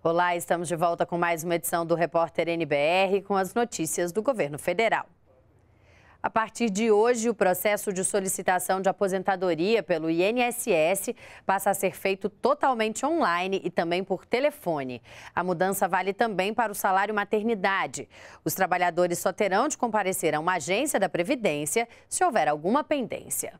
Olá, estamos de volta com mais uma edição do Repórter NBR com as notícias do governo federal. A partir de hoje, o processo de solicitação de aposentadoria pelo INSS passa a ser feito totalmente online e também por telefone. A mudança vale também para o salário maternidade. Os trabalhadores só terão de comparecer a uma agência da Previdência se houver alguma pendência.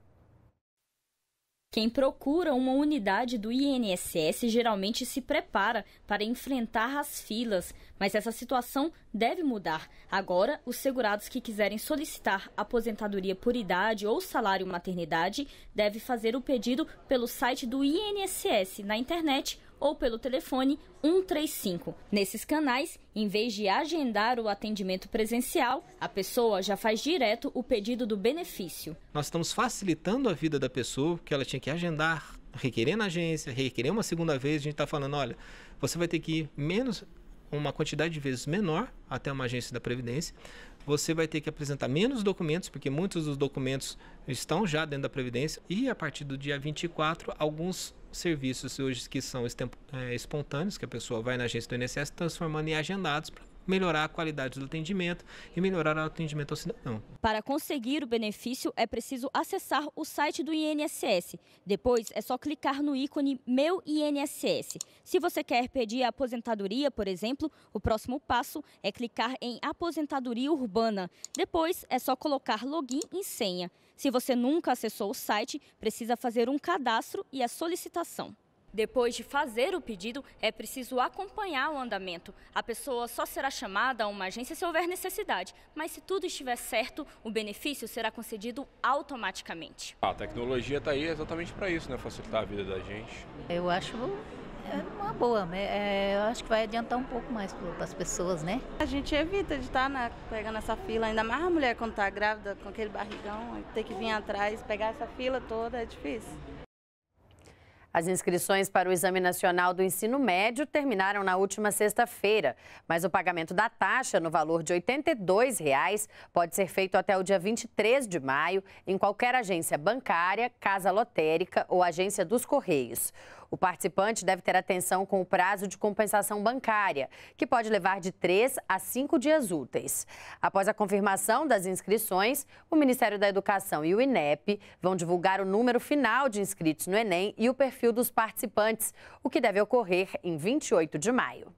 Quem procura uma unidade do INSS geralmente se prepara para enfrentar as filas, mas essa situação deve mudar. Agora, os segurados que quiserem solicitar aposentadoria por idade ou salário maternidade devem fazer o pedido pelo site do INSS na internet ou pelo telefone 135. Nesses canais, em vez de agendar o atendimento presencial, a pessoa já faz direto o pedido do benefício. Nós estamos facilitando a vida da pessoa, que ela tinha que agendar, requerer na agência, requerer uma segunda vez. A gente está falando, olha, você vai ter que ir uma quantidade de vezes menor até uma agência da Previdência. Você vai ter que apresentar menos documentos, porque muitos dos documentos estão já dentro da Previdência. E a partir do dia 24, alguns serviços hoje que são espontâneos, que a pessoa vai na agência do INSS transformando em agendados para melhorar a qualidade do atendimento e melhorar o atendimento ao cidadão. Para conseguir o benefício, é preciso acessar o site do INSS. Depois, é só clicar no ícone Meu INSS. Se você quer pedir a aposentadoria, por exemplo, o próximo passo é clicar em Aposentadoria Urbana. Depois, é só colocar login e senha. Se você nunca acessou o site, precisa fazer um cadastro e a solicitação. Depois de fazer o pedido, é preciso acompanhar o andamento. A pessoa só será chamada a uma agência se houver necessidade, mas se tudo estiver certo, o benefício será concedido automaticamente. A tecnologia está aí exatamente para isso, né? Facilitar a vida da gente. Eu acho uma boa, eu acho que vai adiantar um pouco mais para as pessoas, né? A gente evita de estar pegando essa fila, ainda mais a mulher quando está grávida, com aquele barrigão, ter que vir atrás, pegar essa fila toda, é difícil. As inscrições para o Exame Nacional do Ensino Médio terminaram na última sexta-feira, mas o pagamento da taxa, no valor de R$ 82,00, pode ser feito até o dia 23 de maio em qualquer agência bancária, casa lotérica ou agência dos Correios. O participante deve ter atenção com o prazo de compensação bancária, que pode levar de 3 a 5 dias úteis. Após a confirmação das inscrições, o Ministério da Educação e o INEP vão divulgar o número final de inscritos no Enem e o perfil dos participantes, o que deve ocorrer em 28 de maio.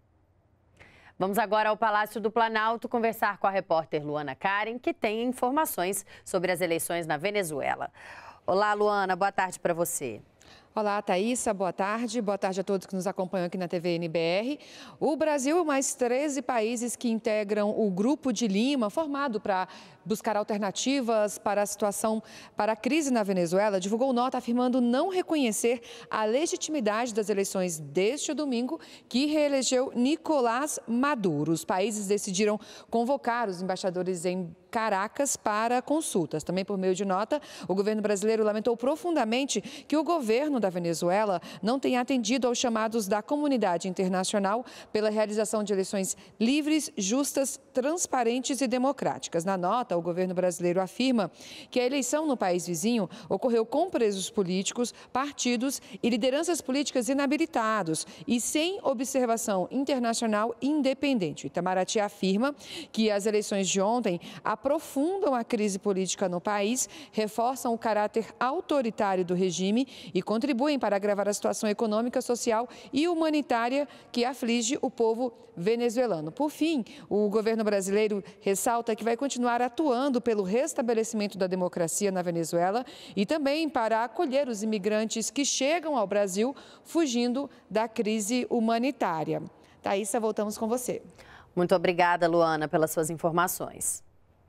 Vamos agora ao Palácio do Planalto conversar com a repórter Luana Karen, que tem informações sobre as eleições na Venezuela. Olá, Luana, boa tarde para você. Olá, Thaísa, boa tarde. Boa tarde a todos que nos acompanham aqui na TV NBR. O Brasil e mais 13 países que integram o Grupo de Lima, formado para buscar alternativas para a situação, para a crise na Venezuela, divulgou nota afirmando não reconhecer a legitimidade das eleições deste domingo, que reelegeu Nicolás Maduro. Os países decidiram convocar os embaixadores em Caracas para consultas. Também por meio de nota, o governo brasileiro lamentou profundamente que o governo da Venezuela não tenha atendido aos chamados da comunidade internacional pela realização de eleições livres, justas, transparentes e democráticas. Na nota, o governo brasileiro afirma que a eleição no país vizinho ocorreu com presos políticos, partidos e lideranças políticas inabilitados e sem observação internacional independente. Itamaraty afirma que as eleições de ontem aprofundam a crise política no país, reforçam o caráter autoritário do regime e contribuem para agravar a situação econômica, social e humanitária que aflige o povo venezuelano. Por fim, o governo brasileiro ressalta que vai continuar atuando pelo restabelecimento da democracia na Venezuela e também para acolher os imigrantes que chegam ao Brasil fugindo da crise humanitária. Thaísa, voltamos com você. Muito obrigada, Luana, pelas suas informações.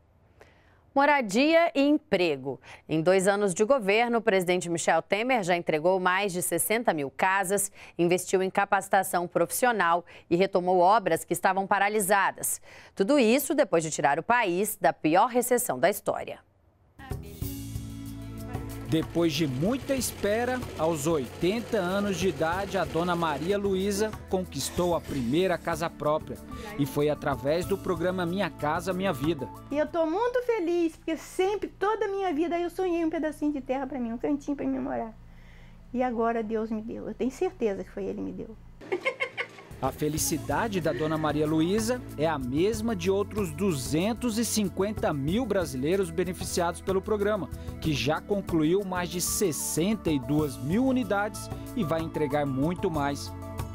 Moradia e emprego. Em 2 anos de governo, o presidente Michel Temer já entregou mais de 60 mil casas, investiu em capacitação profissional e retomou obras que estavam paralisadas. Tudo isso depois de tirar o país da pior recessão da história. Depois de muita espera, aos 80 anos de idade, a dona Maria Luísa conquistou a primeira casa própria. E foi através do programa Minha Casa Minha Vida. E eu estou muito feliz, porque sempre, toda a minha vida, eu sonhei um pedacinho de terra para mim, um cantinho para mim morar. E agora Deus me deu. Eu tenho certeza que foi Ele que me deu. A felicidade da dona Maria Luísa é a mesma de outros 250 mil brasileiros beneficiados pelo programa, que já concluiu mais de 62 mil unidades e vai entregar muito mais.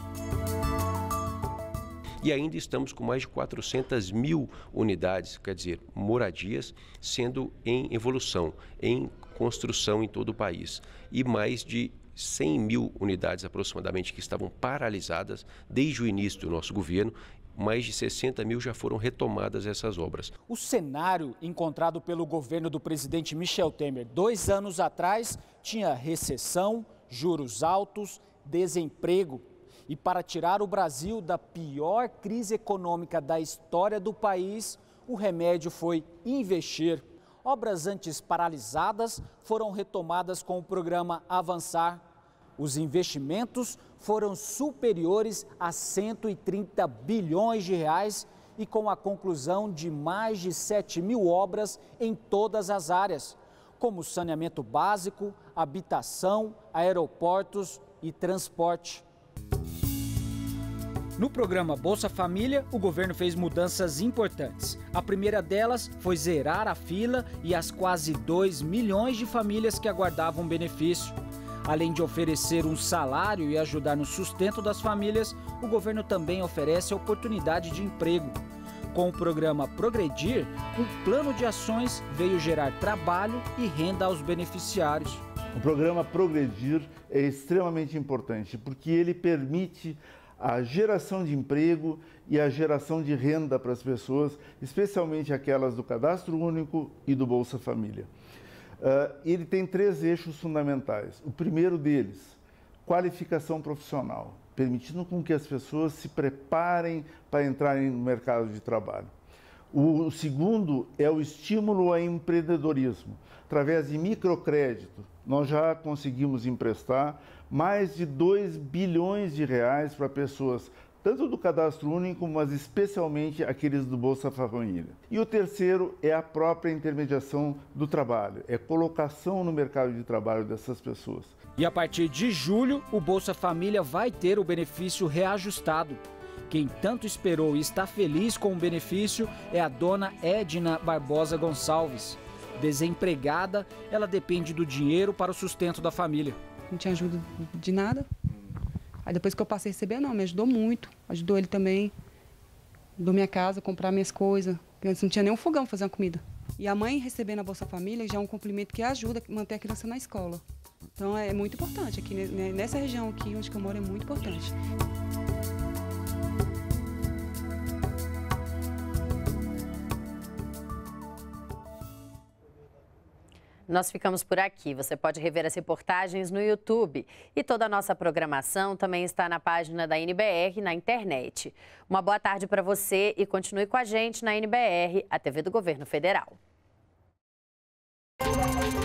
E ainda estamos com mais de 400 mil unidades, quer dizer, moradias, sendo em evolução, em construção em todo o país. E mais de 100 mil unidades aproximadamente que estavam paralisadas desde o início do nosso governo. Mais de 60 mil já foram retomadas essas obras. O cenário encontrado pelo governo do presidente Michel Temer 2 anos atrás tinha recessão, juros altos, desemprego. E para tirar o Brasil da pior crise econômica da história do país, o remédio foi investir. Obras antes paralisadas foram retomadas com o programa Avançar. Os investimentos foram superiores a 130 bilhões de reais e com a conclusão de mais de 7 mil obras em todas as áreas, como saneamento básico, habitação, aeroportos e transporte. No programa Bolsa Família, o governo fez mudanças importantes. A primeira delas foi zerar a fila e as quase 2 milhões de famílias que aguardavam benefício. Além de oferecer um salário e ajudar no sustento das famílias, o governo também oferece oportunidade de emprego. Com o programa Progredir, um plano de ações veio gerar trabalho e renda aos beneficiários. O programa Progredir é extremamente importante porque ele permite a geração de emprego e a geração de renda para as pessoas, especialmente aquelas do Cadastro Único e do Bolsa Família. Ele tem 3 eixos fundamentais. O primeiro deles, qualificação profissional, permitindo com que as pessoas se preparem para entrarem no mercado de trabalho. O segundo é o estímulo ao empreendedorismo. Através de microcrédito, nós já conseguimos emprestar mais de 2 bilhões de reais para pessoas, tanto do Cadastro Único, mas especialmente aqueles do Bolsa Família. E o terceiro é a própria intermediação do trabalho, é colocação no mercado de trabalho dessas pessoas. E a partir de julho, o Bolsa Família vai ter o benefício reajustado. Quem tanto esperou e está feliz com o benefício é a dona Edna Barbosa Gonçalves. Desempregada, ela depende do dinheiro para o sustento da família. Não tinha ajuda de nada. Aí depois que eu passei a receber, não, me ajudou muito. Ajudou ele também, ajudou minha casa, comprar minhas coisas. Porque antes não tinha nem um fogão para fazer uma comida. E a mãe recebendo a Bolsa Família já é um complemento que ajuda a manter a criança na escola. Então é muito importante. Aqui nessa região aqui onde eu moro é muito importante. Nós ficamos por aqui. Você pode rever as reportagens no YouTube. E toda a nossa programação também está na página da NBR na internet. Uma boa tarde para você e continue com a gente na NBR, a TV do Governo Federal.